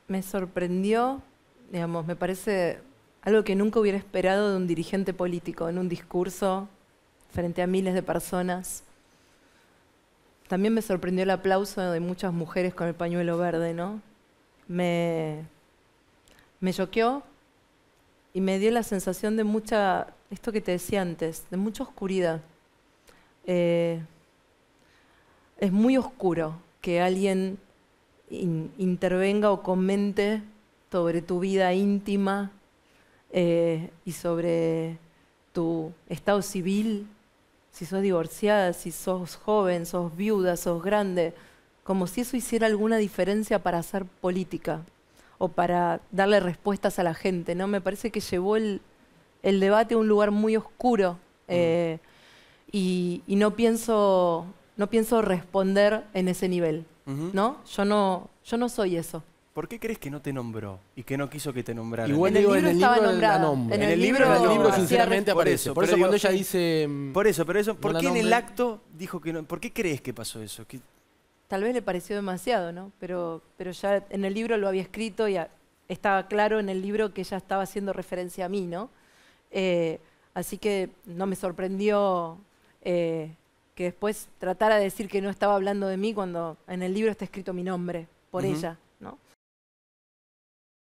Me sorprendió, digamos, me parece algo que nunca hubiera esperado de un dirigente político en un discurso frente a miles de personas. También me sorprendió el aplauso de muchas mujeres con el pañuelo verde, ¿no? Me choqueó y me dio la sensación de mucha, esto que te decía antes, de mucha oscuridad. Es muy oscuro que alguien intervenga o comente sobre tu vida íntima y sobre tu estado civil, si sos divorciada, si sos joven, sos viuda, sos grande, como si eso hiciera alguna diferencia para hacer política o para darle respuestas a la gente, ¿no? Me parece que llevó el debate a un lugar muy oscuro y no pienso responder en ese nivel, ¿no? Yo no soy eso. ¿Por qué crees que no te nombró y que no quiso que te nombrara? Igual En el digo, libro en el estaba libro la nombrada. nombra. En el el libro libro sinceramente Por aparece. eso, Por pero eso cuando digo, ella dice... Por eso, ¿por no qué la en el nombre. acto dijo que no? ¿Por qué crees que pasó eso? Tal vez le pareció demasiado, ¿no? Pero ya en el libro lo había escrito y estaba claro en el libro que ella estaba haciendo referencia a mí, ¿no? Así que no me sorprendió que después tratara de decir que no estaba hablando de mí cuando en el libro está escrito mi nombre por ella.